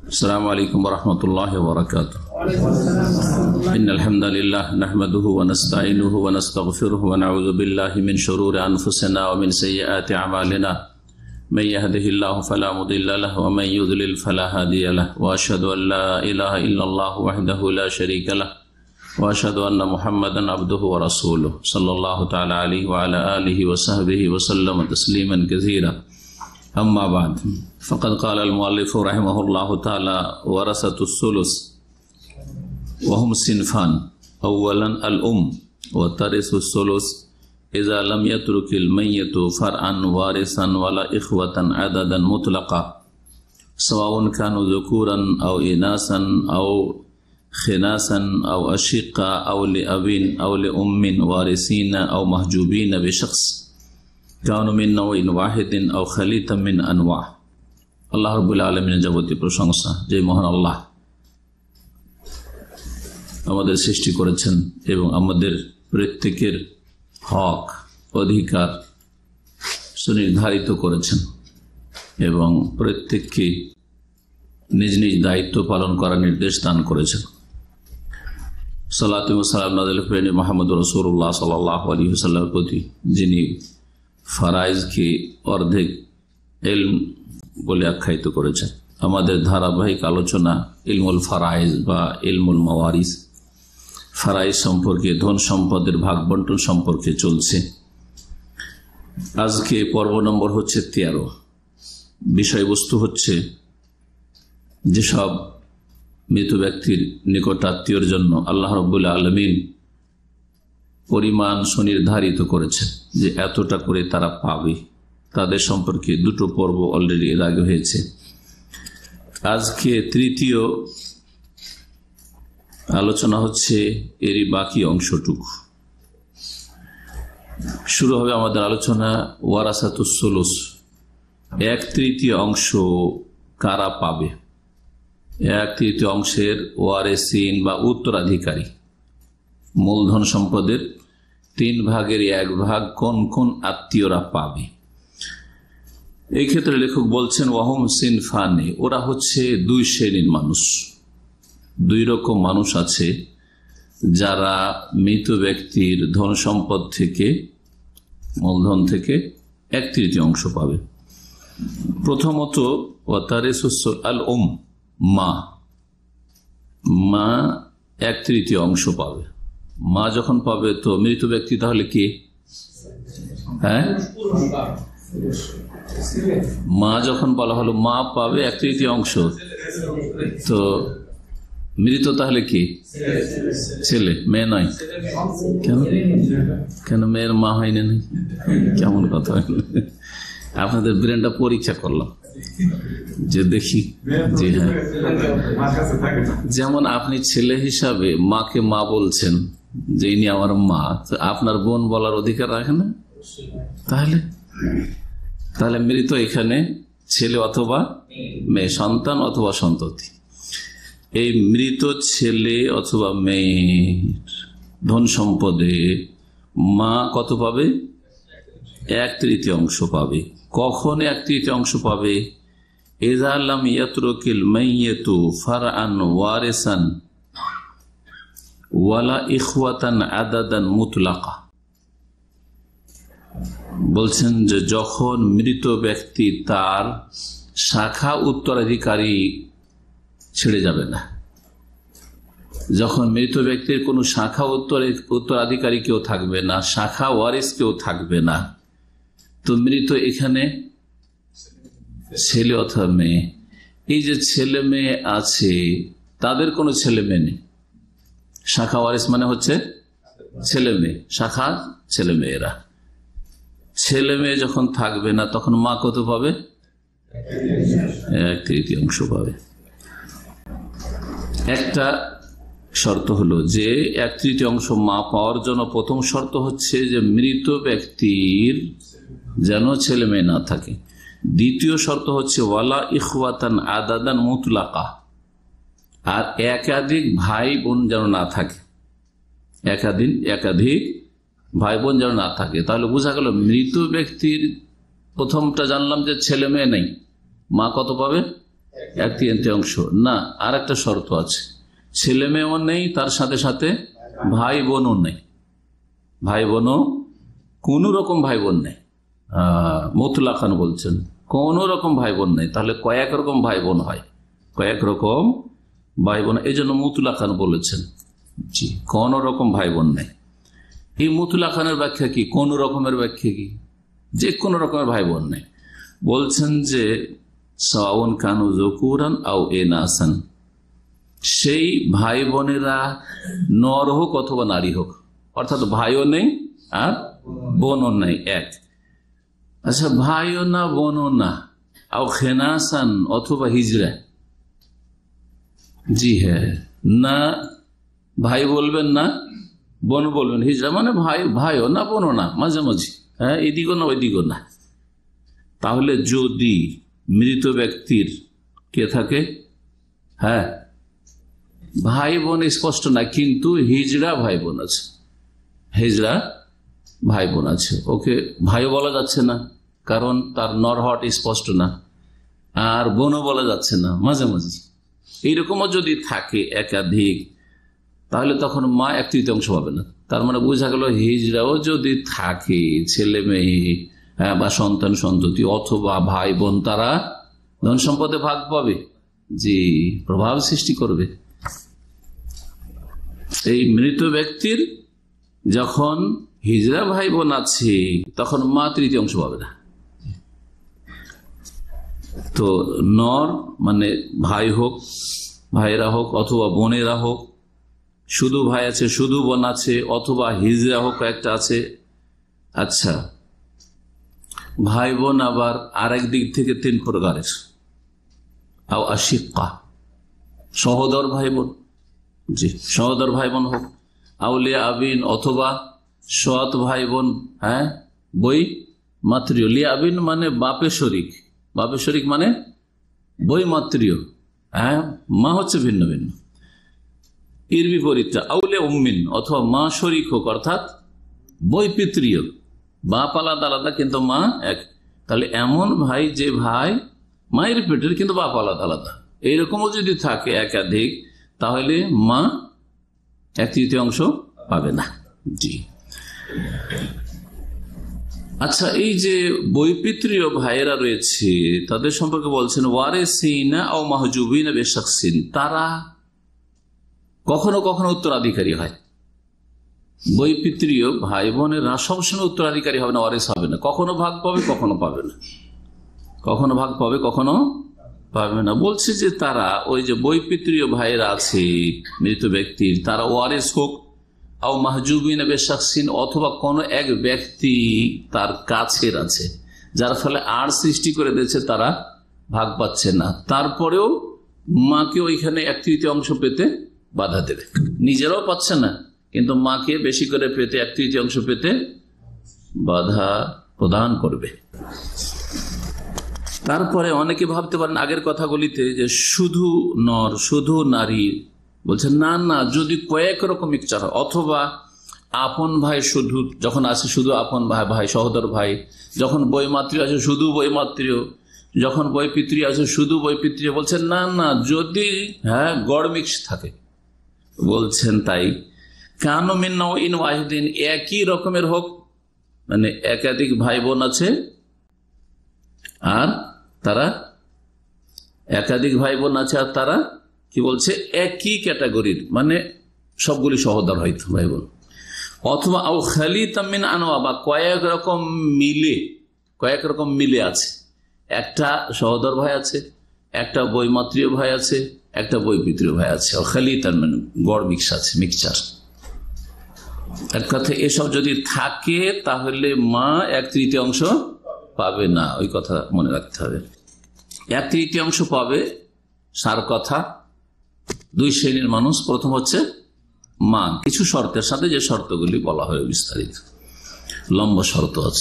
السلام عليكم ورحمة الله وبركاته. إن الحمد لله نحمده ونستعينه ونستغفره ونعوذ بالله من شرور أنفسنا ومن سيئات أعمالنا من يهده الله فلا مضل له ومن يضلل فلا هادي له وأشهد أن لا إله إلا الله وحده لا شريك له وأشهد أن محمدا عبده ورسوله صلى الله تعالى عليه وعلى آله وصحبه وسلم تسليما كثيرا. أما بعد فقد قال المؤلف رحمه الله تعالى ورثة الثلث وهم صنفان. أولا الأم وترث الثلث إذا لم يترك الميت فرعا وارثا ولا إخوة عددا مطلقا سواء كانوا ذكورا أو إناثا أو خناسا أو أشقا أو لأب أو لأم وارثين أو محجوبين بشخص كانوا من نوع واحد أو خليطا من أنواع. আল্লাহ রাব্বুল আলামিনের যাবতীয় প্রশংসা, যে মহান আল্লাহ আমাদের সৃষ্টি করেছেন এবং আমাদের প্রত্যেকের হক অধিকার সুনির্ধারিত করেছেন এবং প্রত্যেককে নিজ নিজ দায়িত্ব পালন করার নির্দেশ দান করেছেন। সালাতু ওয়া সালাম নাযিল করেন মুহাম্মদ রাসূলুল্লাহ সাল্লাল্লাহু আলাইহি ওয়াসাল্লামের প্রতি, যিনি ফারাইজকে অর্ধেক ইলম বলে আখ্যায়িত করেছেন। আমাদের ধারাবাহিক আলোচনা ইলমুল ফারাইজ বা ইলমুল মাওয়ারিস, ফারাইজ সম্পর্কে, ধন সম্পদের ভাগ বন্টন সম্পর্কে চলছে। আজকে পর্ব নম্বর হচ্ছে 13। বিষয়বস্তু হচ্ছে যেসব মৃত ব্যক্তির নিকটাত্মীয়র জন্য আল্লাহ রাব্বুল আলামিন পরিমাণ সুনির্ধারিত করেছেন যে এতটা করে তারা পাবে, তাদের সম্পর্কে দুটো পর্ব অলরেডি এর আগে হয়েছে। আজকে তৃতীয় আলোচনা হচ্ছে এরই বাকি অংশটুকু। শুরু হবে আমাদের আলোচনা ওয়ারাসাতুস সুলুস, 1/3 অংশ কারা পাবে। 1/3 অংশের ওয়ারেসিন বা উত্তরাধিকারী, মূলধন সম্পদের 3 ভাগের 1 ভাগ কোন কোন আত্মীয়রা পাবে। এই ক্ষেত্রে লেখক বলছেন ওয়াহুম সিনফানে, ওরা হচ্ছে 2 শ্রেণীর মানুষ। 2 রকম মানুষ আছে যারা মৃত ব্যক্তির ধন সম্পদ থেকে, মূলধন থেকে 1/3 অংশ পাবে। প্রথমত আল উম, মা 1/3 অংশ পাবে। মা যখন পাবে তো মৃত ব্যক্তি তাহলে কি? হ্যাঁ, মা যখন বলা হলো মা পাবে 1/3 অংশ, তো মৃত তাহলে কি? ছেলে, মেয়ে নয়। কেন মেয়ের মা হয়নি? কেমন কথা? আপনাদের ব্রেনটা পরীক্ষা করলাম যে দেখি। জি হ্যাঁ, যেমন আপনি ছেলে হিসাবে মাকে মা বলছেন যে ইনি আমার মা, তো আপনার বোন বলার অধিকার রাখে না? তাহলে মৃত এখানে ছেলে অথবা মেয়ে, সন্তান অথবা সন্ততি। এই মৃত ছেলে অথবা মেয়ের ধন সম্পদে মা কত পাবে? 1/3 অংশ পাবে। কখন 1/3 অংশ পাবে? ইযা লাম ইয়াতরুকিল মাইয়িতু ফারআন ওয়ারিসান ওয়ালা ইখওয়াতান আদাদান মুতলাকা। বলছেন যে যখন মৃত ব্যক্তি তার শাখা উত্তরাধিকারী ছেড়ে যাবে না, যখন মৃত ব্যক্তির কোনো শাখা উত্তরাধিকারী কেউ থাকবে না, শাখা ওয়ারিস কেউ থাকবে না, তো মৃত এখানে ছেলে অথবা মেয়ে, এই যে ছেলে মেয়ে আছে তাদের কোনো ছেলে মেয়ে নেই। শাখা ওয়ারিস মানে হচ্ছে ছেলে মেয়ে, শাখা ছেলে মেয়েরা। ছেলে মেয়ে যখন থাকবে না তখন মা কত পাবে? 1/3 অংশ পাবে। একটা শর্ত হলো যে 1/3 অংশ মা পাওয়ার জন্য প্রথম শর্ত হচ্ছে যে মৃত ব্যক্তির যেন ছেলে মেয়ে না থাকে। দ্বিতীয় শর্ত হচ্ছে ওয়ালা ইখওয়াতান আদাদান মুতলাকা, আর একাধিক ভাই বোন যেন না থাকে। একাধিক ভাই বোন যেন না থাকে। তাহলে বোঝা গেল মৃত ব্যক্তির প্রথমটা জানলাম যে ছেলে মেয়ে নেই, মা কত পাবে? 1/3 না, আর একটা শর্ত আছে, ছেলে মেয়েও নেই, তার সাথে সাথে ভাই বোনও নেই, ভাই বোনও কোন রকম ভাই বোন নেই, মুতলাকান বলছেন কোন রকম ভাই বোন নেই, তাহলে কয়েক রকম ভাই বোন হয়, কয়েক রকম ভাই বোন, এই জন্য মুতলাকান বলেছেন। জি, কোন রকম ভাই বোন নেই। এই মুতলাকানের ব্যাখ্যা কি, কোন রকমের ব্যাখ্যা কি, যে কোন রকমের ভাই বোন নেই। বলছেন যে সাওয়াউন কানু যুকুরান আও ইনাসান, সেই ভাই বোনেরা নর হোক অথবা নারী হোক, অর্থাৎ ভাইও নেই আর বোনও নেই, এক। আচ্ছা, ভাইও না বোনও না, আও খেনাসান অথবা হিজড়া। জি হ্যাঁ, না ভাই বলবেন না বোন বলবেন, হিজড়া মানে ভাই, ভাইও না বোনও না, মাঝামাঝি, হ্যাঁ এদিকও না ওইদিকও না। তাহলে যদি মৃত ব্যক্তির কে থাকে, হ্যাঁ ভাই বোন স্পষ্ট না, কিন্তু হিজড়া ভাই বোন আছে, হিজড়া ভাই বোন আছে, ওকে ভাইও বলা যাচ্ছে না কারণ তার নরহট স্পষ্ট না, আর বোনও বলা যাচ্ছে না, মাঝামাঝি। এইরকমও যদি থাকে একাধিক, তাহলে তখন মা 1/3 পাবে না। তার মানে বোঝা গেল হিজড়াও যদি থাকে, ছেলে মেয়ে বা সন্তান সন্ততি অথবা ভাই বোন, তারা ধন সম্পদে ভাগ পাবে, জি প্রভাব সৃষ্টি করবে। এই মৃত ব্যক্তির যখন হিজড়া ভাই বোন আছে, তখন মা 1/3 পাবে না। তো নর মানে ভাই হোক, ভাইরা হোক অথবা বোনেরা হোক, শুধু ভাই আছে শুধু বোন আছে, অথবা হিজড়া হোক একটা আছে। আচ্ছা, ভাই বোন আবার আরেক দিক থেকে 3 প্রকারের, আও আশিক্কা, সহোদর ভাই বোন, জি সহোদর ভাই বোন হোক, আউলিয়া আবিন অথবা সৎ ভাই বোন, হ্যাঁ বই মাতৃয়, লিয়া আবিন মানে বাপের শরিক, বাপের শরিক মানে বই মাতৃয়, হ্যাঁ মা হচ্ছে ভিন্ন ভিন্ন। এর বিপরীতটা আউলিয়া উম্মিন, অথবা মা শরিক হোক, অর্থাৎ বই পিতৃয়, বাপ আলাদা আলাদা কিন্তু মা এক। তাহলে এমন ভাই যে ভাই মায়ের পেটের কিন্তু বাপ আলাদা আলাদা, এইরকমও যদি থাকে একাধিক, তাহলে মা 1/3 পাবে না। জি আচ্ছা, এই যে বৈপিত্রীয় ভাইয়েরা রয়েছে, তাদের সম্পর্কে বলছেন ওয়ারিসিনা ও মাহজুবিনা বিশাখসিন, তারা কখনো কখনো উত্তরাধিকারী হয়। বৈপিত্রীয় ভাই বোনেরা সবসময় উত্তরাধিকারী হবে না, ওয়ারিস হবে না, কখনো ভাগ পাবে কখনো পাবে না, কখনো ভাগ পাবে কখনো পাবে না। বলছে যে তারা ওই যে বৈপিত্রীয় ভাইয়েরা আছে মৃত ব্যক্তির, তারা ওয়ারিস হোক আও মাহজুবিন বেশাকসিন, অথবা কোনো এক ব্যক্তি তার কাছের আছে, যার ফলে আর সৃষ্টি করে দিয়েছে, তারা ভাগ পাচ্ছে না, তারপরেও মাকে ওইখানে 1/3 পেতে বাধা দেবে, নিজেরাও পাচ্ছে না কিন্তু মাকে বেশি করে পেতে 1/3 পেতে বাধা প্রদান করবে। তারপরে অনেকে ভাবতে পারেন আগের কথাগুলিতে যে শুধু নর শুধু নারী, বলছেন না না, যদি কয়েক রকম ইচ্ছা হয়, অথবা আপন ভাই শুধু যখন আছে শুধু আপন ভাই, ভাই সহোদর ভাই, যখন বৈমাতৃ আছে শুধু বৈমাতৃ, যখন বৈপিত্রী আছে শুধু বৈপিত্রী, বলছেন না না, যদি হ্যাঁ গড় মিক্স থাকে, বলছেন তাই কানো মিন নাওইন ওয়াহিদিন, একই রকমের হোক, মানে একাধিক ভাই বোন আছে আর তারা একাধিক ভাই বোন আছে আর তারা কি বলছে একই ক্যাটাগরির, মানে সবগুলি সহোদর হয়তো ভাই বোন, অথবা আও খালি তামিন আনোয়া, বা কয়েক রকম মিলে আছে, একটা সহোদর ভাই আছে, একটা বৈমাতৃয় ভাই আছে, একটা বৈপিত্রীয় ভাই আছে, খালি তার মানে গড় মিক্স আছে, মিক্সচার। এক কথা এসব যদি থাকে তাহলে মা 1/3 পাবে না, ওই কথা মনে রাখতে হবে। 1/3 পাবে সার কথা 2 শ্রেণীর মানুষ। প্রথম হচ্ছে মা, কিছু শর্তের সাথে, যে শর্তগুলি বলা হয় বিস্তারিত, লম্বা শর্ত আছে।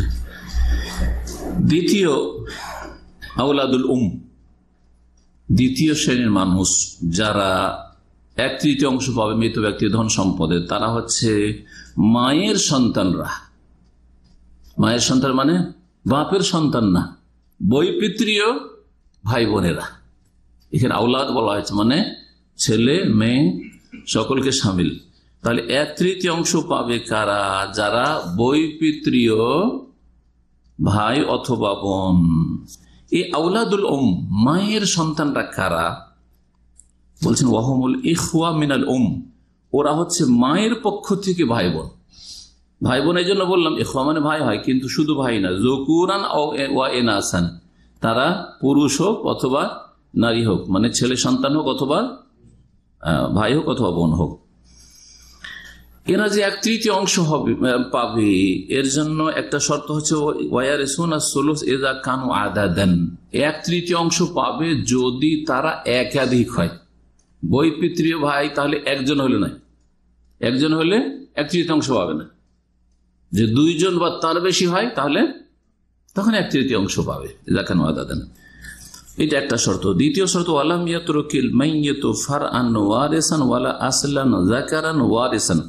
দ্বিতীয় আওলাদুল দ্বিতীয় শ্রেণীর মানুষ যারা 1/3 পাবে মৃত ব্যক্তির ধন সম্পদে, তারা হচ্ছে মায়ের সন্তানরা। মায়ের সন্তান মানে বাপের সন্তান না, বৈপিত্রীয় ভাই বোনেরা, এখানে আওলাদ বলা হয়েছে, মানে ছেলে মেয়ে সকলকে সামিল। তাহলে 1/3 পাবে কারা? যারা বৈপিত্রীয় ভাই অথবা বোন। এই আওলাদুল মায়ের সন্তানরা কারা? বলছেন ওয়াহুমুল ইখওয়া মিনাল ওরা হচ্ছে মায়ের পক্ষ থেকে ভাই বোন। ভাই বোন এই জন্য বললাম, ইখওয়া মানে ভাই হয়, কিন্তু শুধু ভাই না, যকুরান ওয়া ইনাসান, তারা পুরুষ হোক অথবা নারী হোক, মানে ছেলে সন্তান হোক অথবা ভাই হোক অথবা বোন হোক। এরা যে 1/3 পাবে, এর জন্য একটা শর্ত হচ্ছে ওয়ারিসুনা সুলুস ইযা কানু আদাদান। 1/3 পাবে যদি তারা একাধিক হয়। বৈপিত্রীয় ভাই তাহলে একজন হলে নয়, একজন হলে 1/3 পাবে না। যে 2 জন বা তার বেশি হয় তাহলে তখন 1/3 পাবে, ইযা কানু আদাদান। এটা একটা শর্ত। দ্বিতীয় শর্ত ওয়ালাম ইয়াতরুকিল মাইয়িতু ফারআন ওয়ারিসান ওয়ালা আসলান যাকারান ওয়ারিসান।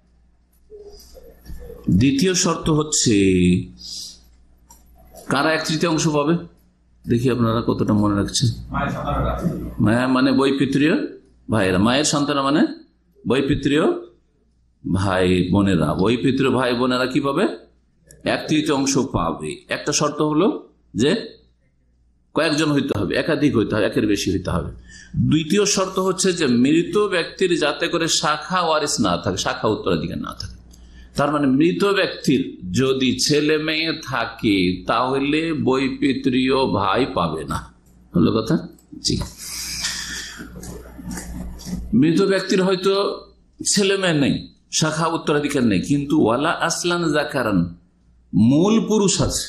দ্বিতীয় শর্ত হচ্ছে কারা 1/3 পাবে? দেখি আপনারা কতটা মনে রাখছেন। মানে বৈপিত্রীয় ভাইয়েরা, মায়ের সন্তানরা মানে বৈপিত্রীয় ভাই বোনেরা। বৈপিত্রীয় ভাই বোনেরা কি পাবে? 1/3 পাবে। একটা শর্ত হলো যে কয়েকজন হইতে হবে, একাধিক হইতে হবে, একের বেশি হইতে হবে। দ্বিতীয় শর্ত হচ্ছে যে মৃত ব্যক্তির যাতে করে শাখা ওয়ারিস না থাকে, শাখা উত্তরাধিকার না থাকে। তার মানে মৃত ব্যক্তির যদি ছেলে মেয়ে থাকে তাহলে বৈপিত্রীয় ভাই পাবে না, হলো কথা। জি, মৃত ব্যক্তির হয়তো ছেলে মেয়ে নেই, শাখা উত্তরাধিকার নেই, কিন্তু ওয়ালা আসলান যাকারান, মূল পুরুষ আছে।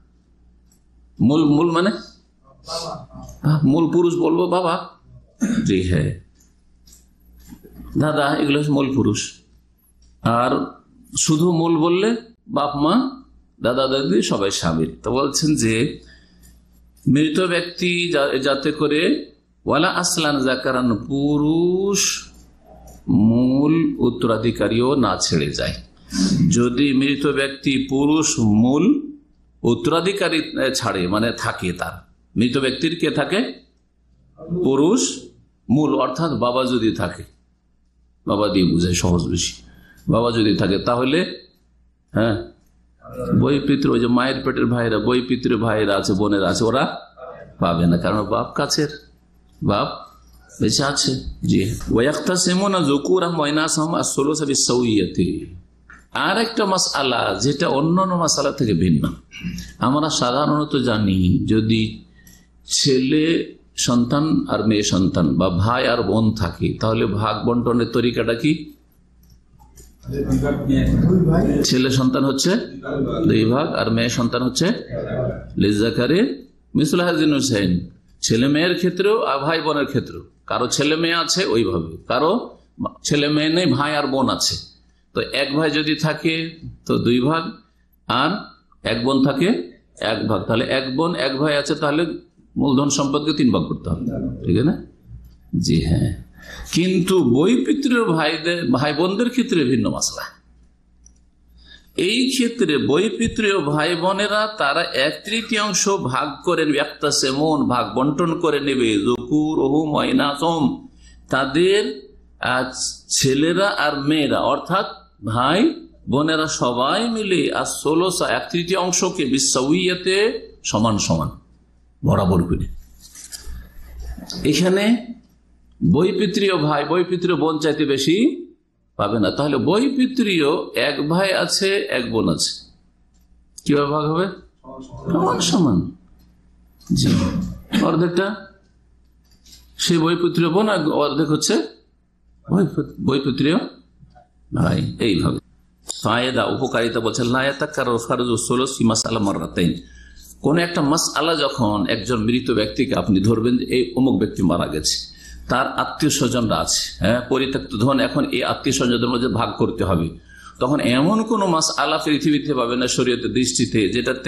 মূল মানে মূল পুরুষ বলবো বাবা, জি হ্যাঁ, দাদা, এগুলো মূল পুরুষ। আর শুধু মূল বললে বাপ মা দাদা দাদি সবাই সামিল। তো বলছেন যে মৃত ব্যক্তি যাতে করে ওয়ালা আসলান যাকারান, পুরুষ মূল উত্তরাধিকারীও না ছেড়ে যায়। যদি মৃত ব্যক্তি পুরুষ মূল উত্তরাধিকারী ছাড়ে, মানে থাকে, তার মৃত ব্যক্তির কে থাকে? পুরুষ মূল, অর্থাৎ বাবা যদি থাকে, বাবা দিয়ে বুঝায় সহজ বেশি, বাবা যদি থাকে তাহলে হ্যাঁ বৈপিত্র, ওই যে মায়ের পেটের ভাইরা, বৈপিত্র ভাইরা আছে, বোনেরা আছে, ওরা পাবে না, কারণ বাপ কাছের, বাপ বেঁচে আছে। জি, ওয়াক্তাসিমুনা যুকুরাহুম ওয়া ইনাসাহুম আস-সুলুসা বিস-সাওয়িয়াতি। আর একটা মাসআলা যেটা অন্যান্য মাসআলা থেকে ভিন্ন। আমরা সাধারণত জানি যদি ছেলে সন্তান আর মেয়ে সন্তান বা ভাই আর বোন থাকে তাহলে ভাগ বন্টনের তরিকাটা কি? ছেলে সন্তান হচ্ছে 2 ভাগ আর মেয়ে সন্তান হচ্ছে লিযাকারি মিসলু হাযিল উনসাইন। ছেলে মেয়ের ক্ষেত্রেও আর ভাই বোনের ক্ষেত্রেও, কারো ছেলে মেয়ে আছে ওইভাবে, কারো ছেলে মেয়ে নেই, ভাই আর বোন আছে, তো 1 ভাই যদি থাকে তো 2 ভাগ, আর 1 বোন থাকে 1 ভাগ। তাহলে 1 বোন 1 ভাই আছে, তাহলে মূলধন সম্পদকে 3 ভাগ করতে হবে, ঠিক আছে না? জি হ্যাঁ। কিন্তু বৈপিত্রীয় ভাই বোনদের ক্ষেত্রে ভিন্ন মাসলা। এই ক্ষেত্রে বৈপিত্রীয় ভাই বোনেরা তারা 1/3 ভাগ করে ইয়াক্তাসিমুন, ভাগ বন্টন করে নেবে, যুকুরুহুম ওয়া ইনাসুহুম, তাদের ছেলেরা আর মেয়েরা, অর্থাৎ ভাই বোনেরা সবাই মিলে আস-সুলুসা 1/3 বিস-সাওয়িয়াতে সমান সমান বরাবর করে। এখানে বৈপিত্রীয় ভাই বৈপিত্রীয় বোন চাইতে বেশি পাবে না। তাহলে বৈপিত্রীয় 1 ভাই আছে 1 বোন আছে, কিভাবে ভাগ হবে? সমান সমান। জি, অর্ধেকটা সেই বৈপিত্রীয় বোন, অর্ধেক হচ্ছে বৈপিত্রীয় ভাই। এইভাবে ফায়দা, উপকারিতা বলছে লা ইয়াতাকাররারু ফারযুস সুলুস ফি মাসআলা মাররাতাইন। কোন একটা মাসআলা যখন একজন মৃত ব্যক্তিকে আপনি ধরবেন, এই অমুক ব্যক্তি মারা গেছে, তার আত্মীয় স্বজনরা আছে, হ্যাঁ, পরিত্যক্ত ধন, এখন এই আত্মীয় স্বজনদের মধ্যে ভাগ করতে হবে, তখন এমন কোন মাসআলা পৃথিবীতে পাবে না শরীয়তের দৃষ্টিতে যেটাতে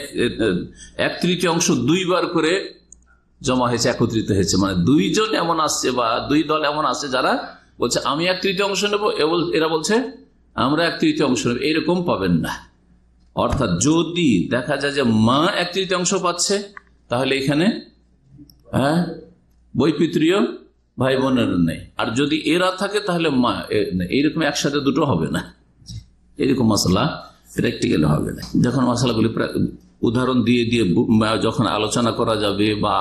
1/3 2 বার করে জমা হয়েছে, একত্রিত হয়েছে। মানে 2 জন এমন আসছে বা 2 দল এমন আসছে যারা বলছে আমি 1/3 নেবো, এরা বলছে আমরা 1/3 নেব, এরকম পাবেন না। অর্থাৎ যদি দেখা যায় যে মা 1/3 পাচ্ছে, তাহলে এখানে বৈপিত্রীয় ভাই বোনের নেই। আর যদি এরা থাকে তাহলে মা এইরকম একসাথে দুটো হবে না, এরকম মশলা প্র্যাকটিক্যাল হবে না। যখন মশলাগুলি উদাহরণ দিয়ে দিয়ে যখন আলোচনা করা যাবে বা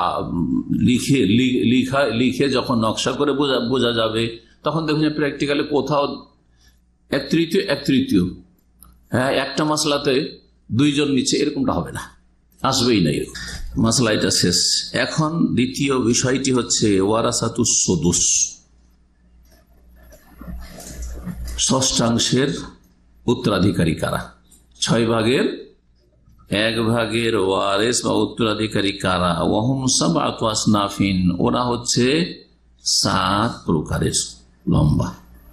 লিখে যখন নকশা করে বোঝা যাবে, তখন দেখুন প্র্যাকটিক্যালি কোথাও এক তৃতীয় হ্যাঁ একটা মশলাতে দুইজন নিচে, এরকমটা হবে না, আসবেই না এরকম। মশলা এটা শেষ। এখন দ্বিতীয় বিষয়টি হচ্ছে ওয়ারাসাতুস সুদুস, ষষ্ঠাংশের উত্তরাধিকারী কারা। 6/1 ওয়ারেস বা উত্তরাধিকারী কারা। ওয়াহুম সাবআতু আসনাফিন, ওরা হচ্ছে 7 প্রকারের, লম্বা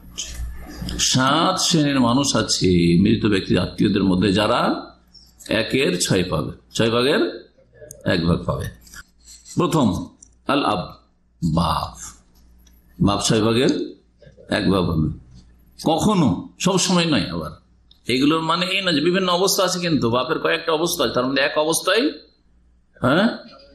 7 শ্রেণীর মানুষ আছে মৃত ব্যক্তির আত্মীয়দের মধ্যে, যারা 1/6 পাবে, 6/1 পাবে। প্রথম আল আব, বাপ 6/1 পাবে। কখনো, সব সময় নয়। আবার এগুলোর মানে এই না যে বিভিন্ন অবস্থা আছে, কিন্তু বাপের কয়েকটা অবস্থা আছে, তার মধ্যে এক অবস্থায় হ্যাঁ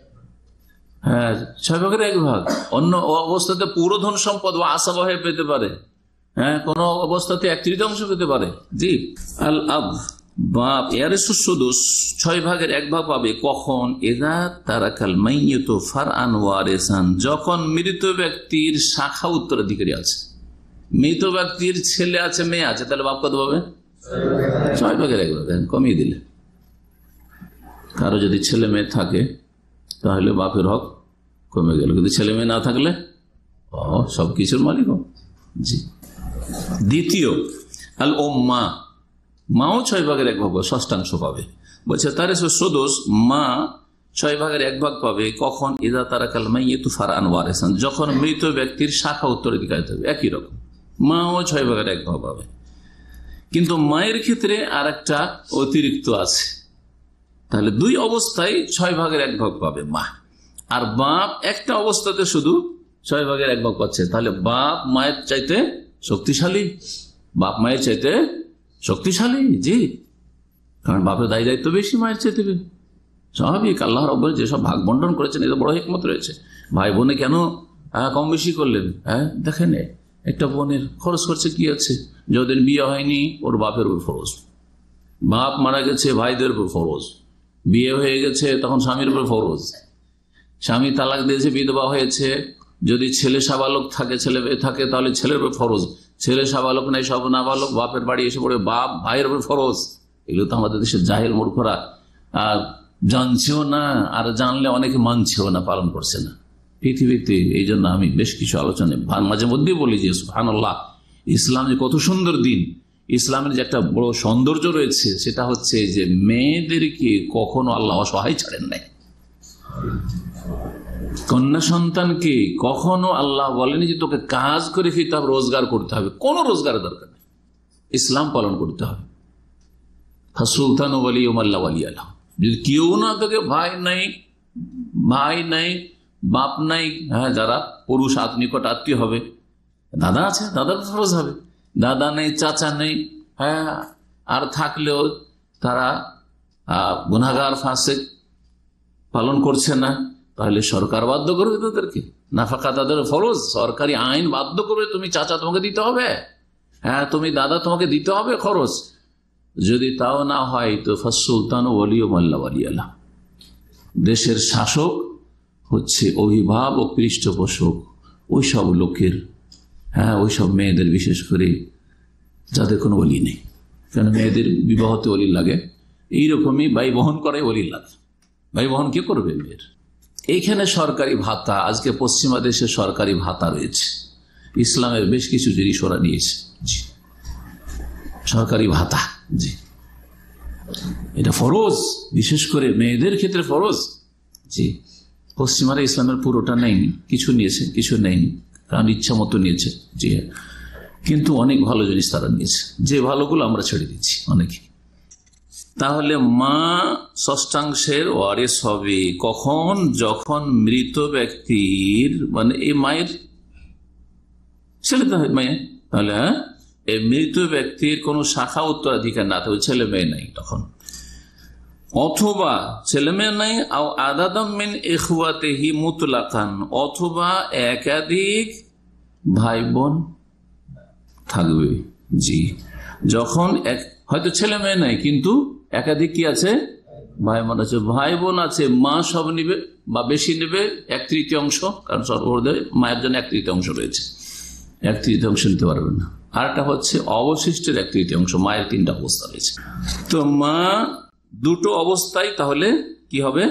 6/1, অন্য অবস্থাতে পুরো ধন সম্পদ ও আশাবা হয়ে পেতে পারে, হ্যাঁ কোন অবস্থাতে 1/3 পেতে পারে। জি, আল আব বাপ এর সুদুস 6/1 পাবে। কখন? এদা তারাকাল মাইয়িত ফারআন ওয়ারিসান, যখন মৃত ব্যক্তির শাখা উত্তরাধিকারী আছে। মৃত ব্যক্তির ছেলে আছে, মেয়ে আছে, তাহলে বাপ কত পাবে? 6/1 কমিয়ে দিলে। কারো যদি ছেলে মেয়ে থাকে তাহলে বাপের হক কমে গেল, কিন্তু ছেলে মেয়ে না থাকলে সবকিছুর মালিক। জি। দ্বিতীয় আল উম্মা, মাও 6/1 ষষ্ঠাংশ পাবে। বলছে তারে সুদুস, মা 6/1 পাবে। কখন? ইদা তারাকাল মাইয়িতু ফারআন ওয়ারিসান, যখন মৃত ব্যক্তির শাখা উত্তরাধিকারী থাকবে। একই রকম মাও 6/1 পাবে, কিন্তু মায়ের ক্ষেত্রে আর একটা অতিরিক্ত আছে। তাহলে 2 অবস্থায় 6/1 পাবে মা, আর বাপ একটা অবস্থাতে শুধু 6/1 পাচ্ছে। তাহলে বাপ মায়ের চাইতে শক্তিশালী, বাপ মায়ের চাইতে শক্তিশালী। জি, কারণ বাপের দায় দায়িত্ব বেশি মায়ের চাইতে। স্বাভাবিক, আল্লাহ রাব্বুল যেসব ভাগ বন্টন করেছেন এতে বড় হিকমত রয়েছে। ভাই বোনে কেন কম বেশি করলেন? দেখেন একটা বোনের খরচ করছে কি আছে, যতদিন বিয়ে হয়নি ওর বাপের উপর ফরজ, বাপ মারা গেছে ভাইদের উপর ফরজ, বিয়ে হয়ে গেছে তখন স্বামীর উপর ফরজ, স্বামী তালাক দিয়েছে বিধবা হয়েছে, যদি ছেলে সাবালক থাকে, ছেলে থাকে তাহলে ছেলের উপর ফরজ, ছেলে সাবালক নাই সব নাবালক বাপের বাড়ি এসে পড়ে বাপ ভাইয়ের উপর ফরজ। এগুলো তো আমাদের দেশের জাহেল মূর্খরা জানছেও না, আর জানলে অনেকে মানছেও না, পালন করছে না পৃথিবীতে। এই জন্য আমি বেশ কিছু আলোচনায় মাঝে মধ্যে বলি যে সুবহানাল্লাহ, ইসলাম যে কত সুন্দর দিন, ইসলামের যে একটা বড় সৌন্দর্য রয়েছে সেটা হচ্ছে যে মেয়েদেরকে কখনো আল্লাহ অসহায় ছাড়েন নাই। কন্যা সন্তানকে কখনো আল্লাহ বলেনি যে তোকে কাজ করে খেতে হবে, রোজগার করতে হবে, কোন রোজগারের দরকার নেই, ইসলাম পালন করতে হবে। সুলতান ওয়ালি ওমাল্লা ওয়ালি আল্লাহ, যদি কেউ না থাকে, ভাই নাই বাপ নাই, হ্যাঁ যারা পুরুষ নিকট আত্মীয় হবে, দাদা আছে দাদার ফরজ হবে, দাদা নেই চাচা নেই, হ্যাঁ আর থাকলেও তারা গুনাহগার ফাসিক পালন করছে না, তাহলে সরকার বাধ্য করবে তাদেরকে নাফাকা, তাদের ফরজ, সরকারি আইন বাধ্য করবে, তুমি চাচা তোমাকে দিতে হবে, হ্যাঁ তুমি দাদা তোমাকে দিতে হবে খরচ। যদি তাও না হয় তো ফাসুলতান ওয়ালিও মাল্লা ওয়ালি আল্লাহ, দেশের শাসক হচ্ছে অভিভাবক পৃষ্ঠপোষক ওই সব লোকের, হ্যাঁ ওই সব মেয়েদের, বিশেষ করে যাদের কোনো ওলি নেই, কেন মেয়েদের বিবাহতে ওলি লাগে, এইরকমই ভাই বহন করে ওলি লাগে। ভাই বহন কে করবে মেয়ের? এইখানে সরকারি ভাতা, আজকে পশ্চিমা দেশে সরকারি ভাতা রয়েছে, ইসলামের বেশ কিছু জিনিস ওরা নিয়েছে। জি, সরকারি ভাতা, জি এটা ফরজ, বিশেষ করে মেয়েদের ক্ষেত্রে ফরজ। জি, পশ্চিমারা ইসলামের পুরোটা নেয়নি, কিছু নিয়েছে কিছু নেয়নি, কারণ ইচ্ছা মতো নিয়েছে। জি, কিন্তু অনেক ভালো জিনিস তারা নিয়েছে, যে ভালোগুলো আমরা ছেড়ে দিচ্ছি অনেকে। তাহলে মা ষষ্ঠাংশের ওয়ারিস হবে কখন? যখন মৃত ব্যক্তির, মানে এই মায়ের ছেলে তো মেয়ে, তাহলে এই মৃত ব্যক্তির কোন শাখা উত্তরাধিকার না থাকবে, ছেলে মেয়ে নাই, তখন অথবা ছেলে মেয়ে নাই, আদাদাম মিন ইখওয়াতিহি মুতলাকান, অথবা একাধিক ভাই বোন থাকবে। জি, যখন হয়তো ছেলে মেয়ে নাই কিন্তু একাধিক কি আছে, ভাই বোন আছে। ভাই বোন আছে, মা সব নিবে বা বেশি নেবে, 1/3, কারণ সর্বদা মায়ের জন্য 1/3 রয়েছে, 1/3 নিতে পারবে না। আর একটা হচ্ছে অবশিষ্টের 1/3, মায়ের 3টা অবস্থা রয়েছে। তো মা দুটো অবস্থায় তাহলে কি হবে,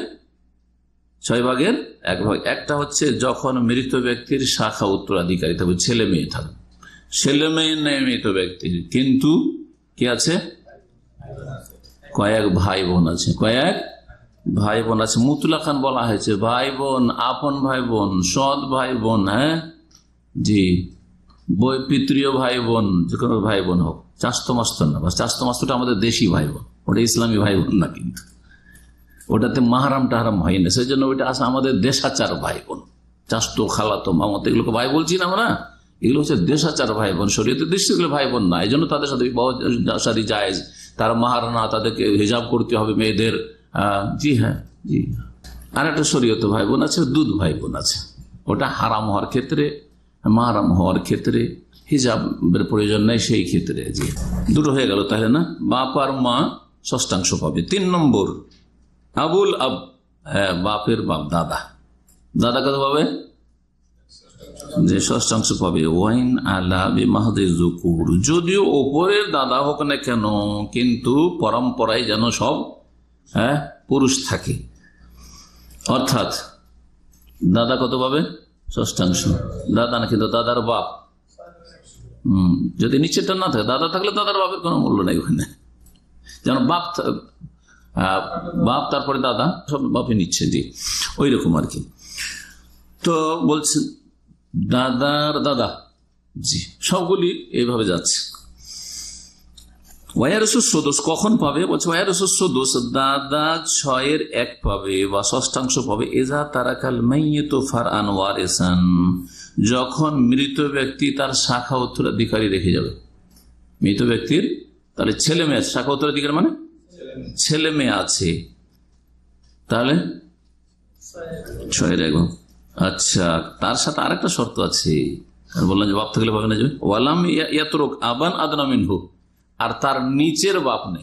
6/1 একটা হচ্ছে যখন মৃত ব্যক্তির শাখা উত্তরাধিকারী থাকবে, ছেলে মেয়ে থাকবে। ছেলে মেয়ে নেই মৃত ব্যক্তির, কিন্তু কি আছে, কয়েক ভাই বোন আছে, কয়েক ভাই বোন আছে। মুতলাকান বলা হয়েছে, ভাই বোন, আপন ভাই বোন, সৎ ভাই বোন, হ্যাঁ জি, পিতৃয় ভাই বোন, যে কোনো ভাই বোন হোক, চাস্তো মাস্তো না। চাস্তো মাস্তটা আমাদের দেশি ভাই বোন, ওটা ইসলামী ভাই বোন না, কিন্তু ওটাতে মাহারাম টাহারাম হয় না, সেই জন্য ওইটা আছে আমাদের দেশাচার ভাই বোন। চাস্তো, খালাতো, মামাতো, এগুলোকে ভাই বলছি না আমরা, এগুলো হচ্ছে দেশাচার ভাই বোন। শরীয়তের দৃষ্টি এগুলো ভাই বোন না, এই জন্য তাদের সাথে শাদী জায়েজ, তারা মাহারানা, তাদেরকে হিজাব করতে হবে মেয়েদের। জি হ্যাঁ, জি। আর একটা শরীয়ত ভাই বোন আছে, দুধ ভাই বোন আছে, ওটা হারাম হওয়ার ক্ষেত্রে, মাহারাম হওয়ার ক্ষেত্রে হিজাবের প্রয়োজন নেই, সেই ক্ষেত্রে। জি, দুটো হয়ে গেল তাহলে না, বাপ আর মা ষষ্ঠাংশ পাবে। 3 নম্বর আবুল আব, বাপের বাপ, দাদা, দাদা কত পাবে, যে ষষ্ঠাংশ পাবে। ওয়াইন আলা বিমাহদি যুকুর, যদিও ওপরের দাদা হোক না কেন, কিন্তু পরম্পরায় যেন সব পুরুষ থাকে। অর্থাৎ দাদা কত পাবে, ষষ্ঠাংশ। দাদা না, কিন্তু দাদার বাপ, যদি নিচেটা না থাকে, দাদা থাকলে দাদার বাপের কোনো মূল্য নেই ওখানে, যেন বাপ বাপ তারপরে দাদা, সব বাপে নিচ্ছে। জি, ওই রকম আর কি। তো বলছে দাদার দাদা, জি, সবগুলি এইভাবে যাচ্ছে। ওয়ারিসুস সুদুস কখন পাবে, বলছে ওয়ারিসুস সুদুস, দাদা 6/1 পাবে বা ষষ্ঠাংশ পাবে। এজা তারাকাল মাইয়িতু ফারআন ওয়ারিসান, যখন মৃত ব্যক্তি তার শাখা উত্তরাধিকারী রেখে যাবে। মৃত ব্যক্তির তাহলে ছেলে মেয়ে আছে, শাখা উত্তরাধিকারী মানে ছেলে মেয়ে আছে, তাহলে 6/1। আচ্ছা, তার সাথে আরেকটা শর্ত আছে, বললাম যে বাপ থাকলে পাবে না, যে ওয়ালাম ইয়াতরুক আবান আদনা মিনহু, আর তার নিচের বাপ নেই।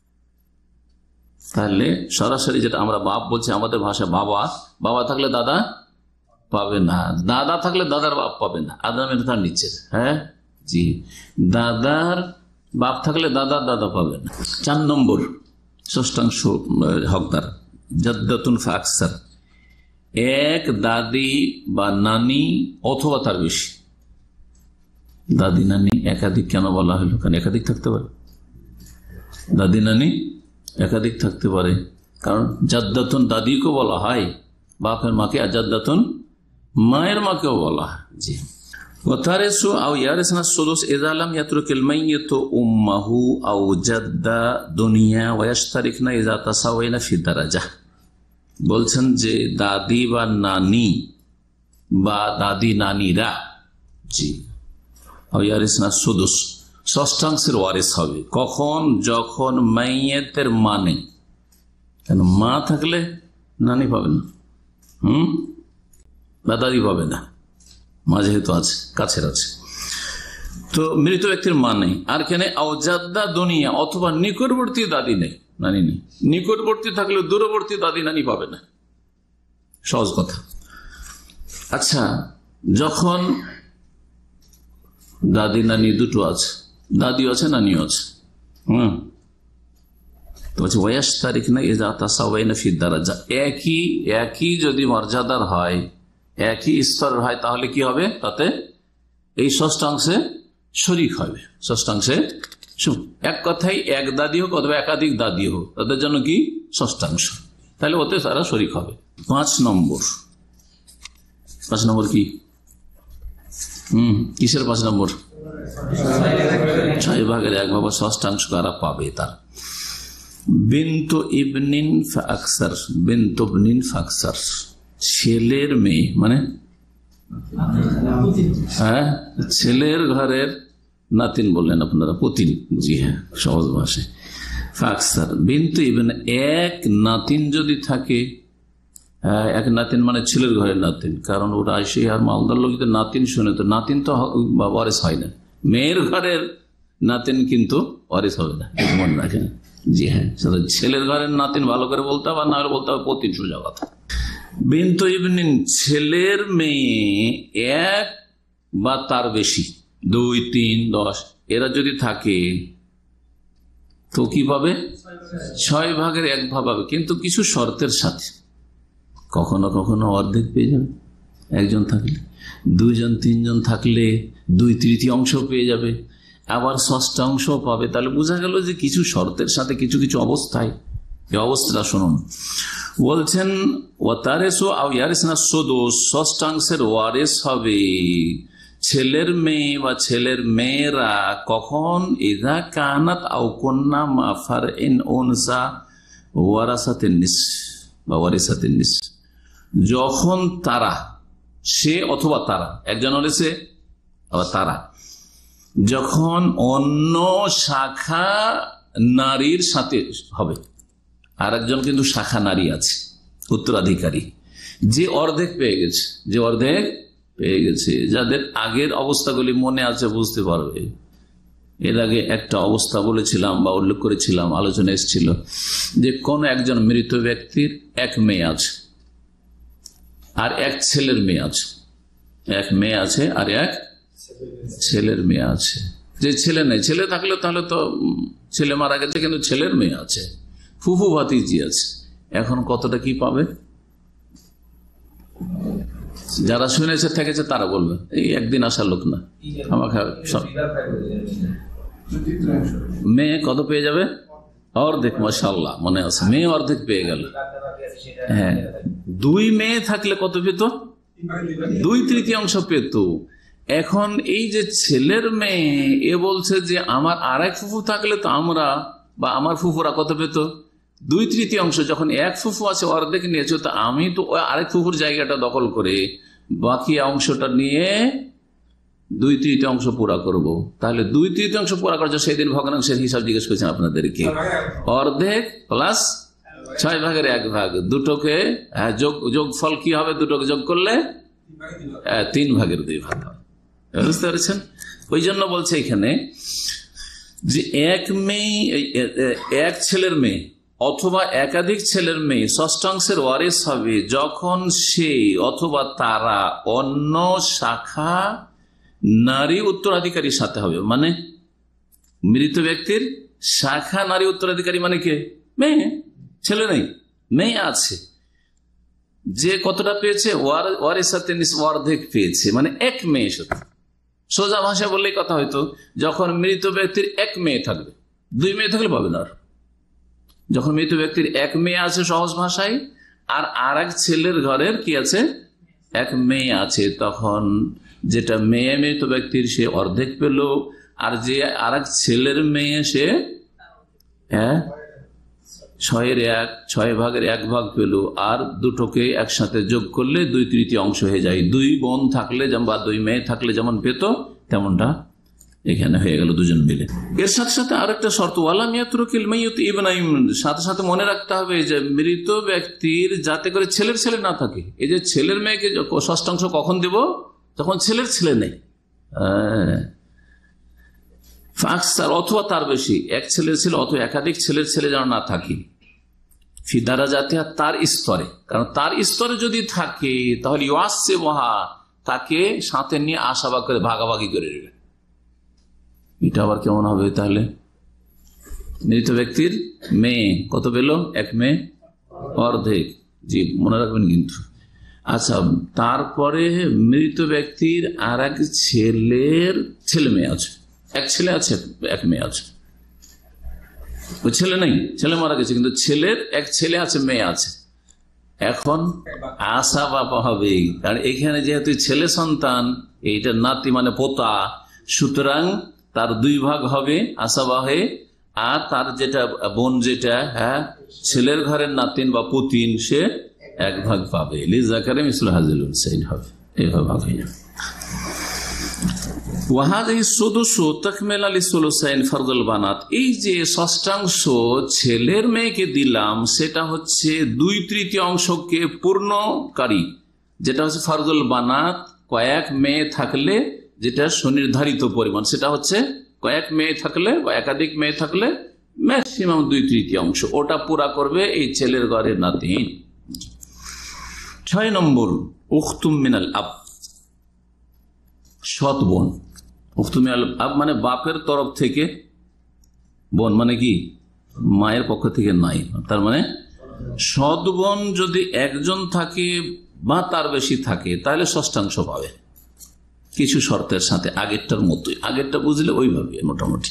তাহলে সরাসরি যেটা আমরা বাপ বলছি আমাদের ভাষায়, বাবা, বাবা থাকলে দাদা পাবে না, দাদা থাকলে দাদার বাপ পাবে না, আদনা মিনহু তার নিচের। হ্যাঁ জি, দাদার বাপ থাকলে দাদা দাদা পাবে না। 4 নম্বর ষষ্ঠাংশ হকদার জাদ্দাতুন ফাকসার, এক দাদি বা নানি অথবা তার বেশি। দাদি নানি একাধিক কেন বলা হলো, কারণ একাধিক থাকতে পারে, দাদি নানি একাধিক থাকতে পারে, কারণ জাদ্দাতুন দাদিকেও বলা হয় বাপের মাকে, আর জাদ্দাতুন মায়ের মাকেও বলা হয়। জি, ওয়াতারিসু আও ইয়ারিসনা সুদুস ইযা লাম ইয়াতরুকিল মাইয়িতু উম্মাহু আও জাদ্দা দুনিয়া ওয়া ইয়াশতারিকনা ইযা তাসাওয়াইনা ফি দারাজাহ। বলছেন যে দাদি বা নানি বা দাদি নানিরা, জি, ওয়ারিসনা সুদুস ষষ্ঠাংশের ওয়ারিস হবে। কখন, যখন মাইয়েতের মা নেই। কেন, মা থাকলে নানি পাবে না, বা দাদি পাবে না, মা যেহেতু আছে, কাছের আছে। তো মৃত ব্যক্তির মা নেই। আর কেন আওজাদ্দা দুনিয়া, অথবা নিকটবর্তী দাদি নেই, নানি নেই। নিকটবর্তী থাকলে দূরবর্তী দাদি নানি পাবে না, সহজ কথা। আচ্ছা, যখন দাদি নানি দুটো আছে, দাদিও আছে নানিও আছে, তো বলছে ওয়াস তারিখ না এজা তাসাওয়াইনা ফি দারাজা, একই যদি মর্যাদার হয়, একই স্তরের হয়, তাহলে কি হবে, তাতে এই ষষ্ঠাংশে শরিক হবে। ষষ্ঠাংশে, এক কথাই এক দাদি হোক অথবা একাধিক দাদি হোক, তাদের জন্য কি ষষ্ঠাংশ, তাহলে ওতে তারা শরিক হবে। 5 নম্বর কি, কিসের 5 নম্বর? 6/1 ষষ্ঠাংশ কারা পাবে, তার বিন্তু ইবনিন ফাকসার, বিন্তু ইবনিন ফাকসার, ছেলের মেয়ে, মানে হ্যাঁ, ছেলের ঘরের নাতিন বললেন আপনারা, পুতিন। জি হ্যাঁ, সহজ ভাষায় ফাকসার বিন্তু ইবন, এক নাতিন যদি থাকে, এক নাতিন মানে ছেলের ঘরের নাতিন, কারণ ওরা আসে আর মালদার লোক নাতিন শুনে তো নাতিন তো ওয়ারিস হয় না, মেয়ের ঘরের নাতিন কিন্তু ওয়ারিস হবে না, মনে রাখেন। জি হ্যাঁ, ছেলের ঘরের নাতিন ভালো করে বলতে হবে, না হলে বলতে হবে প্রতি সোজা কথা। বিন্তু ইবনিন, ছেলের মেয়ে এক বা তার বেশি, 2, 3, 10 এরা যদি থাকে তো কি পাবে? 6 ভাগের 1 ভাগ পাবে, কিন্তু কিছু শর্তের সাথে। কখনো কখনো অর্ধেক পেয়ে যাবে একজন থাকলে, 2 জন 3 জন থাকলে 2/3 পেয়ে যাবে, আবার 1/6 পাবে। তাহলে বোঝা গেল যে কিছু শর্তের সাথে কিছু কিছু অবস্থায়। এই অবস্থাটা শুনুন, বলছেন ওয়াতারিসু আও ইয়ারিসনা সুদুস, 1/6 ওয়ারিস হবে ছেলের মেয়ে বা ছেলের মেয়েরা কখন? ইযা কানাত আও কুননা মা ফারইন উনসা ওয়ারাসাতিন নিস বা ওয়ারিসাতিন নিস, যখন তারা, সে অথবা তারা, একজন হলেছে আবার তারা, যখন অন্য শাখা নারীর সাথে হবে, আর একজন কিন্তু শাখা নারী আছে উত্তরাধিকারী, যে অর্ধেক পেয়ে গেছে, যে অর্ধেক পেয়ে গেছে। যাদের আগের অবস্থাগুলি মনে আছে বুঝতে পারবে। এর আগে একটা অবস্থা বলেছিলাম বা উল্লেখ করেছিলাম, আলোচনা এসেছিল যে কোন একজন মৃত ব্যক্তির এক মেয়ে আছে আর এক ছেলের মেয়ে আছে, এক মেয়ে আছে আর এক ছেলের মেয়ে আছে। যে ছেলে নেই, ছেলে থাকলে তাহলে তো ছেলে মারা গেছে, কিন্তু ছেলের মেয়ে আছে, ফুফু ভাতিজি আছে। এখন কতটা কি পাবে? যারা শুনেছে থেকেছে তারা বলবে, এই একদিন আসার লোক না আমাকে। মেয়ে কত পেয়ে যাবে? অর্ধেক। মাশাআল্লাহ, মনে আছে, মেয়ে অর্ধেক পেয়ে গেল। হ্যাঁ, 2 মেয়ে থাকলে কত পেত? 2/3 পেত। এখন এই যে ছেলের মেয়ে, এ বলছে যে আমার আরেক ফুফু থাকলে তো আমরা বা আমার ফুফুরা কত পেত? 2/3। যখন এক ফুফু আছে অর্ধেক নিয়েছে, তো আমি তো আরেক ফুফুর জায়গাটা দখল করে বাকি অংশটা নিয়ে 2/3 পুরা করব। তাহলে 2/3 পুরা করার জন্য সেদিন ভগ্নাংশের হিসাব জিজ্ঞেস করেছেন আপনাদেরকে। অর্ধেক প্লাস 6 ভাগের 1 ভাগ, দুটোকে যোগফল কি হবে? দুটোকে যোগ করলে 3 ভাগের 2 ভাগ হবে। বুঝতে পেরেছেন? ওই জন্য বলছে এখানে যে এক ছেলের মেয়ে অথবা একাধিক ছেলের মেয়ে 1/6 ওয়ারিস হবে যখন সে অথবা তারা অন্য শাখা নারী উত্তরাধিকারীর সাথে হবে। মানে মৃত ব্যক্তির শাখা নারী উত্তরাধিকারী মানে কে? মেয়ে, ছেলে নেই, মেয়ে আছে। যে কতটা পেয়েছে? ওয়ারিসাতে অর্ধেক পেয়েছে, মানে এক মেয়ে সাথে। সোজা ভাষা বললেই কথা হয়তো, যখন মৃত ব্যক্তির এক মেয়ে থাকবে, 2 মেয়ে থাকলে পাবে না। যখন মৃত ব্যক্তির এক মেয়ে আছে সহজ ভাষায়, আর এক ছেলের ঘরের কি আছে? এক মেয়ে আছে, তখন যেটা মেয়ে মৃত ব্যক্তির সে অর্ধেক পেল, আর যে আর এক ছেলের মেয়ে সে 6 ভাগের 1 ভাগ পেল, আর দুটোকে একসাথে যোগ করলে 2/3 হয়ে যায়। 2 বোন থাকলে বা 2 মেয়ে থাকলে যেমন পেত, তেমনটা এখানে হয়ে গেল 2 জন মিলে। এর সাথে সাথে আরেকটা শর্ত, সাথে সাথে মনে রাখতে হবে যে মৃত ব্যক্তির যাতে করে ছেলের ছেলে না থাকে। এই যে ছেলের মেয়েকে 1/6 কখন দেব? যখন ছেলের ছেলে নেই, অথবা তার বেশি, এক ছেলের ছেলে অথবা একাধিক ছেলের ছেলে যেন না থাকে। ফিদারা জাতীয় তার স্তরে, কারণ তার স্তরে যদি থাকে তাহলে তাকে সাথে নিয়ে আশাবাদ করে ভাগাভাগি করে দেবে। এটা আবার কেমন হবে? তাহলে মৃত ব্যক্তির মেয়ে কত পেল? এক মেয়ে, অর্ধেক। জি, মনে রাখবেন কিন্তু। আচ্ছা, তারপরে মৃত ব্যক্তির আর এক ছেলের ছেলে মেয়ে আছে, এক ছেলে আছে এক মেয়ে আছে। ওই ছেলে নেই, ছেলে মারা গেছে, কিন্তু ছেলের এক ছেলে আছে, মেয়ে আছে। এখন আশা বাবা হবে, কারণ এখানে যেহেতু ছেলে সন্তান, এইটা নাতি মানে পোতা, সুতরাং তার 2 ভাগ হবে আশাবাহে, আর তার যেটা বোন যেটা ছেলের ঘরের নাতিন বা পুতিন, সে 1 ভাগ পাবে। লিজাকারে মিসলু হাযিল উনসাইন হবে, এইভাবে ভাগ হয়ে যাবে। এই যে ষষ্ঠাংশ ছেলের মেয়েকে দিলাম সেটা হচ্ছে 2/3 পূর্ণকারী, যেটা হচ্ছে ফারজুল বানাত। কয়েক মেয়ে থাকলে যেটা সুনির্ধারিত পরিমাণ, সেটা হচ্ছে কয়েক মেয়ে থাকলে বা একাধিক মেয়ে থাকলে ম্যাক্সিমাম 2/3 ওটা পুরা করবে এই ছেলের ঘরের নাতিন। 6 নম্বর উখতুম মিনাল আব, সৎ বোন। উখতুম মিনাল আব মানে বাপের তরফ থেকে বোন, মানে কি মায়ের পক্ষ থেকে নাই, তার মানে সৎ বোন যদি একজন থাকে বা তার বেশি থাকে তাহলে ষষ্ঠাংশ পাবে, কিছু শর্তের সাথে, আগেরটার মতোই। আগেরটা বুঝলে ওইভাবে মোটামুটি।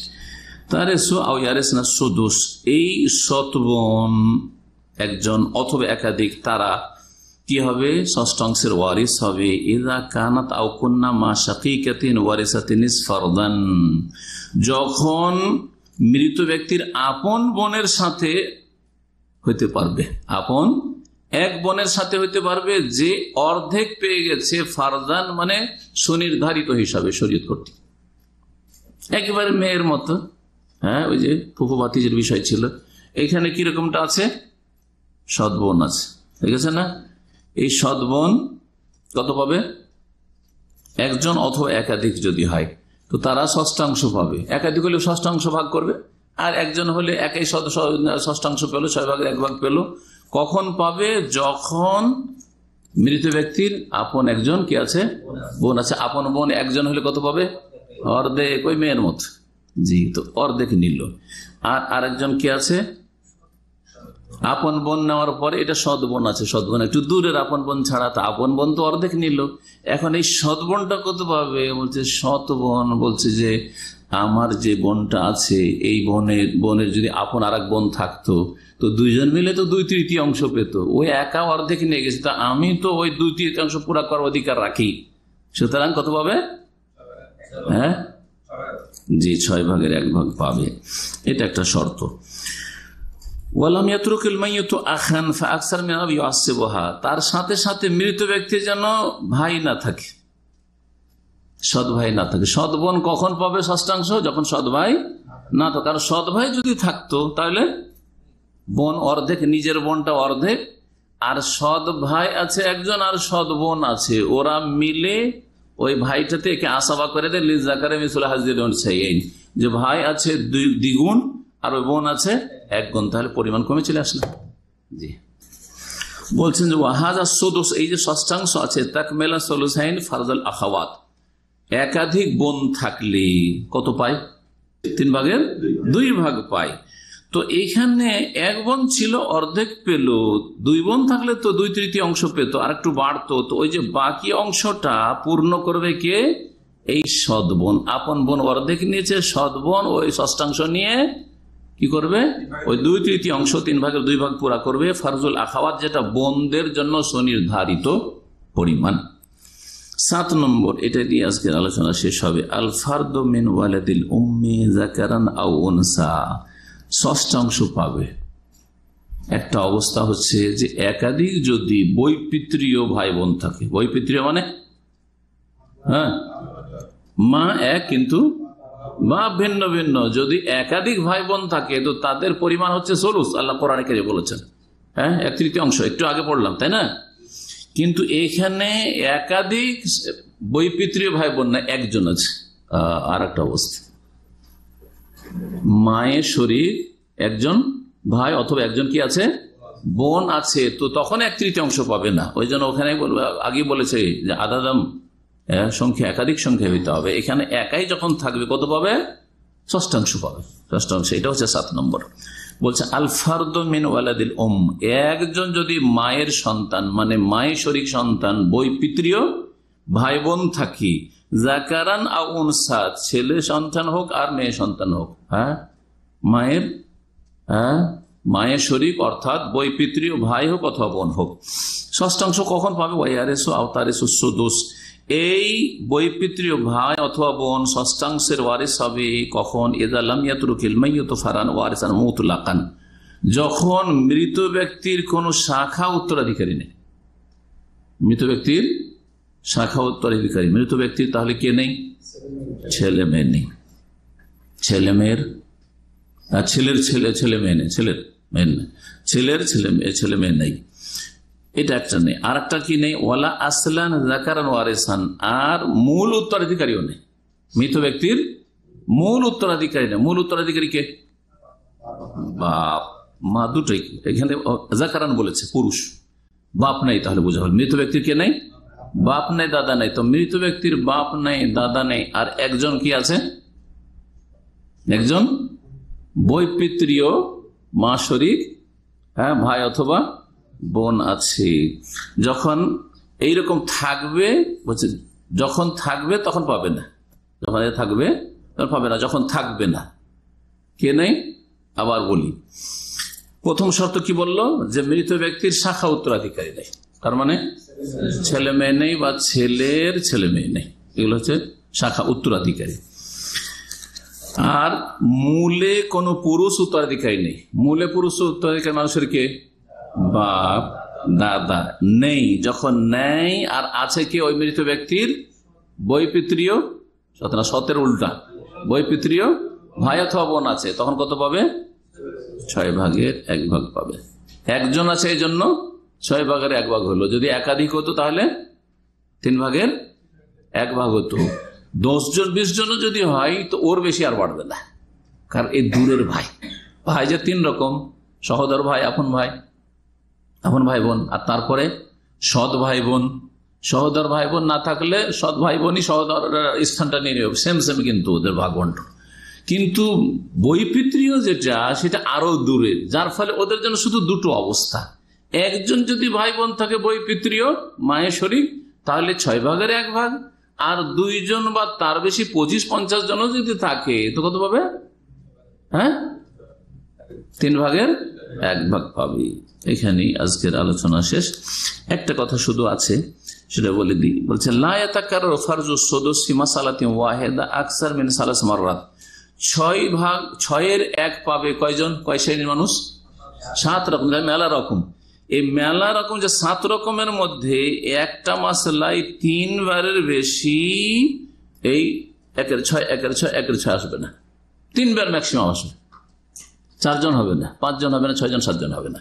এই সৎ বোন একজন অথবা একাধিক তারা কি হবে? ষষ্ঠাংশের ওয়ারিস হবে। ইযা কানাত আও কুন্না মা শাকীকাতিন ওয়ারিসাতিন ফারদান, যখন মৃত ব্যক্তির আপন বোনের সাথে হইতে পারবে, আপন এক বোনের সাথে হইতে পারবে যে অর্ধেক পেয়ে গেছে, ফারদান মানে সুনির্ধারিত হিসাবে শরীয়ত কর্তৃক, একেবারে মেয়ের মতো। হ্যাঁ, ওই যে ফুফু ভাতিজের বিষয় ছিল, এখানে কিরকমটা আছে? সৎ বোন আছে, ঠিক আছে না? এই সৎ বোন কত পাবে? একজন অথবা একাধিক যদি হয় তো তারা ষষ্ঠাংশ পাবে। একাধিক হলে ষষ্ঠাংশ ভাগ করবে, আর একজন হলে একই ষষ্ঠাংশ পেল, 6/1 পেল। কখন পাবে? যখন মৃত ব্যক্তির আপন একজন কি আছে? বোন আছে। আপন বোন একজন হলে কত পাবে? অর্ধেক, ওই মেয়ের মত। জি, তো অর্ধেক নিল। আর আরেকজন কি আছে? আপন বোন নেওয়ার পরে এটা সৎ বোন আছে, সৎ বোন একটু দূরের আপন বোন ছাড়া, তো আপন বোন তো অর্ধেক নিল। এখন এই সৎ বোনটা কত পাবে? বলছে সৎ বোন বলছে যে আমার যে বোনটা আছে এই বোনের যদি আপন আর এক বোন থাকতো তো দুইজন মিলে তো 2/3 পেত, ওই একা অর্ধেক নিয়ে গেছে, তা আমি তো ওই 2/3 পুরা করার অধিকার রাখি, সুতরাং কত পাবে? হ্যাঁ জি, 6/1 পাবে। এটা একটা শর্ত। তার সাথে সাথে মৃত ব্যক্তি যেন ভাই না থাকে, সৎ ভাই না থাকে। সৎ বোন কখন পাবে ষষ্ঠাংশ? যখন সৎ ভাই না থাকে। আর সৎ ভাই যদি থাকতো তাহলে বোন অর্ধেক, নিজের বোনটা অর্ধেক, আর সৎ ভাই আছে একজন আর সৎ বোন আছে, ওরা মিলে ওই ভাইটাতে একে আসাবা করে দেয় লিজাকারে মিসলু হাজ্জিল উনসাইয়াইন, যে ভাই আছে দ্বিগুণ আর ওই বোন আছে 1 গুণ, তাহলে পরিমাণ কমে চলে আসলো। জি, বলছেন যে ওয়াহাজা সুদুস, এই যে ষষ্ঠাংশ আছে, তাকমিলা সুলুসাইন ফারজাল আখাওয়াত, একাধিক বোন থাকলে কত পায়? 3/2 পায়। তো এইখানে 1 বোন ছিল অর্ধেক পেল, 2 বোন থাকলে তো 2/3 পেত, আর একটু বাড়তো। তো ওই যে বাকি অংশটা পূর্ণ করবে কে? এই সৎ বোন। আপন বোন অর্ধেক নিয়েছে, সৎ বোন ওই ষষ্ঠাংশ নিয়ে কি করবে? ওই 2/3 3/2 পুরা করবে। ফারজুল আখাওয়াত, যেটা বোনদের জন্য সুনির্ধারিত পরিমাণ। 7 নম্বর, এটা দিয়ে আজকের আলোচনা শেষ হবে। আল ফারদু মিন ওয়ালাদিল উম্মি যাকারান আও উনসা, ষষ্ঠাংশ পাবে। একটা অবস্থা হচ্ছে যে একাধিক যদি বৈপিত্রীয় ভাই বোন থাকে, বৈপিত্রীয় মানে হ্যাঁ মা এক কিন্তু বা ভিন্ন ভিন্ন, যদি একাধিক ভাই বোন থাকে তো তাদের পরিমাণ হচ্ছে সুলুস, আল্লাহ কোরআনে কারিমে বলেছেন। হ্যাঁ, 1/3, একটু আগে পড়লাম, তাই না? কিন্তু এখানে একাধিক বৈপিত্রীয় ভাই বোন না, একজন আছে। আর একটা অবস্থা, মায়ের শরীর একজন ভাই অথবা একজন কি আছে? বোন আছে, তো তখন 1/3 পাবে না। ওই জন্য ওখানে আগে বলেছে যে আদাদাম সংখ্যা, একাধিক সংখ্যা হইতে হবে। এখানে একাই যখন থাকবে কত পাবে? ষষ্ঠাংশ পাবে, ষষ্ঠাংশ। এটা হচ্ছে 7 নম্বর। বলছে আল ফারদু মিন ওয়ালাদিল উম, একজন যদি মায়ের সন্তান মানে মায়ের শরীক সন্তান বৈপিত্রীয় ভাই বোন থাকি, যাকারান আও উনসা, ছেলে সন্তান হোক আর মেয়ে সন্তান হোক, হ্যাঁ মায়ের শরীক অর্থাৎ বৈপিত্রীয় ভাই হোক অথবা বোন হোক, ষষ্ঠাংশ কখন পাবে? ওয়ারিসু আও তারিসু সুদুস, এই বৈপিত্রীয় ভাই অথবা বোন ষষ্ঠাংশের ওয়ারিস হবে কখন? ইযা লাম ইয়াতরুকিল মাইয়িতু ফারান ওয়ারিসান মুতলাকান, যখন মৃত ব্যক্তির কোন শাখা উত্তরাধিকারী নেই। মৃত ব্যক্তির শাখা উত্তরাধিকারী মৃত ব্যক্তির তাহলে কে নেই? ছেলে মেয়ে নেই। ছেলে মেয়ের ছেলের ছেলে ছেলে মেয়ে নেই, ছেলের মেয়ে নেই, ছেলের ছেলে মেয়ে নেই, এটা একটা নেই। আর একটা কি নেই? ওয়ালা আসলান যাকারান ওয়ারিসান, আর মূল উত্তরাধিকারীও নেই। মৃত ব্যক্তির মূল উত্তরাধিকারী নেই। মূল উত্তরাধিকারী কে? বাপ মা, দুটোই। এখানে যাকারান বলেছে, পুরুষ। বাপ নাই, তাহলে বোঝা হল মৃত ব্যক্তির কে নেই? বাপ নেই, দাদা নেই। তো মৃত ব্যক্তির বাপ নেই, দাদা নেই, আর একজন কি আছে? একজন বৈপিত্রীয় মা শরীক, হ্যাঁ, ভাই অথবা বোন আছে। যখন এইরকম থাকবে, বলছে যখন থাকবে তখন পাবে না, যখন থাকবে তখন পাবে না, যখন থাকবে না কে নেই? আবার বলি, প্রথম শর্ত কি বললো? যে মৃত ব্যক্তির শাখা উত্তরাধিকারী নেই, তার মানে ছেলে মেয়ে নেই বা ছেলের ছেলে মেয়ে নেই, এগুলো হচ্ছে শাখা উত্তরাধিকারী। আর মূলে কোনো পুরুষ উত্তরাধিকারী নেই। মূলে পুরুষ উত্তরাধিকারী মানুষের কে? বাপ দাদা নেই। যখন নেই আর আছে কি? ওই মৃত ব্যক্তির বৈপিত্রীয়, সতের উল্টা, বৈপিত্রীয় ভাই অথবা বোন আছে, তখন কত পাবে? 6 ভাগের 1 ভাগ পাবে। একজন আছে এই জন্য 6 ভাগের 1 ভাগ হলো। যদি একাধিক হতো তাহলে 3 ভাগের 1 ভাগ হতো। 10 জন 20 জন যদি হয় তো ওর বেশি আর বাড়বে না, কারণ এই দূরের ভাই। ভাই যে 3 রকম, সহোদর ভাই, আপন ভাই, আপন ভাই বোন, আর তারপরে সৎ ভাই বোন। সহোদর ভাই বোন না থাকলে সৎ ভাই বোনই সহোদর স্থানটা নিয়ে নেবে, সেম সেম কিন্তু ওদের ভাগ বন্টন। কিন্তু বৈপিত্রীয় যেটা, সেটা আরো দূরের, যার ফলে ওদের জন্য শুধু দুটো অবস্থা। একজন যদি ভাই বোন থাকে বৈপিত্রীয় মায়ের শরীক, তাহলে 6 ভাগের 1 ভাগ। আর 2 জন বা তার বেশি 25-50 জন যদি থাকে তো কত পাবে? হ্যাঁ, 3 ভাগের 1 ভাগ পাবে। এখানেই আজকের আলোচনা শেষ। একটা কথা শুধু আছে, সেটা বলে দিই। বলছে লা ইয়াতাকাররারু ফারজু সুদুসি মাসালাতিন ওয়াহিদা আকসার মিন 3 মাররাত। 6 ভাগ 6-এর 1 পাবে কয়জন? কয় শ্রেণীর মানুষ? 7 রকম। মেলা রকম, এই মেলা রকম যে 7 রকমের মধ্যে একটা মাসলাই 3 বারের বেশি এই 1-এর 6 1-এর 6 1-এর 6 আসবে না। 3 বার ম্যাক্সিমাম আসবে। 4 জন হবে না, 5 জন হবে না, 6 জন 7 জন হবে না।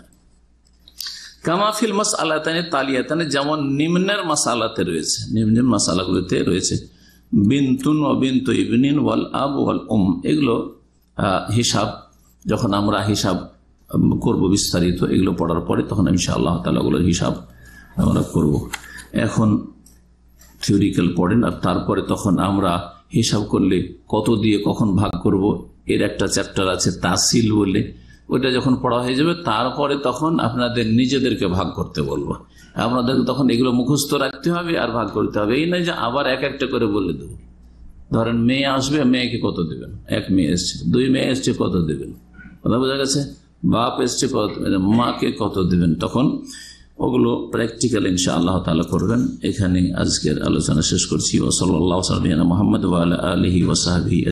কামাফিল মাসআলাতানি তালিয়াতানি, যেমন নিম্নের মাসআলাতে রয়েছে, নিম্নের মাসআলাগুলোতে রয়েছে বিনতুন ওয়া বিনতু ইবনিন ওয়াল আব ওয়াল এগুলো হিসাব, যখন আমরা হিসাব করব বিস্তারিত, এগুলো পড়ার পরে তখন ইনশাআল্লাহ তাআলা ওগুলোর হিসাব আমরা করব। এখন থিওরিক্যাল পড়েন, আর তারপরে তখন আমরা হিসাব করলে কত দিয়ে কখন ভাগ করব, এর একটা চ্যাপ্টার আছে তাসিল বলে, ওইটা যখন পড়া হয়ে যাবে তারপরে তখন আপনাদের নিজেদেরকে ভাগ করতে বলবো। আপনাদেরকে তখন এগুলো মুখস্থ রাখতে হবে আর ভাগ করতে হবে। এই নয় যে আবার এক একটা করে বলে দেবো। ধরেন মেয়ে আসবে, মেয়েকে কত দেবেন? 1 মেয়ে এসছে, 2 মেয়ে এসছে, কত দেবেন? কথা বোঝা গেছে? বাপ এসছে, কত দেবেন? মাকে কত দেবেন? তখন ওগুলো প্র্যাকটিক্যাল ইনশাআল্লাহ তাআলা করবেন। এখানে আজকের আলোচনা শেষ করছি। ওয়া সাল্লাল্লাহু আলা মুহাম্মদ ওয়া আলা আলিহি ওয়া সাহবিহি।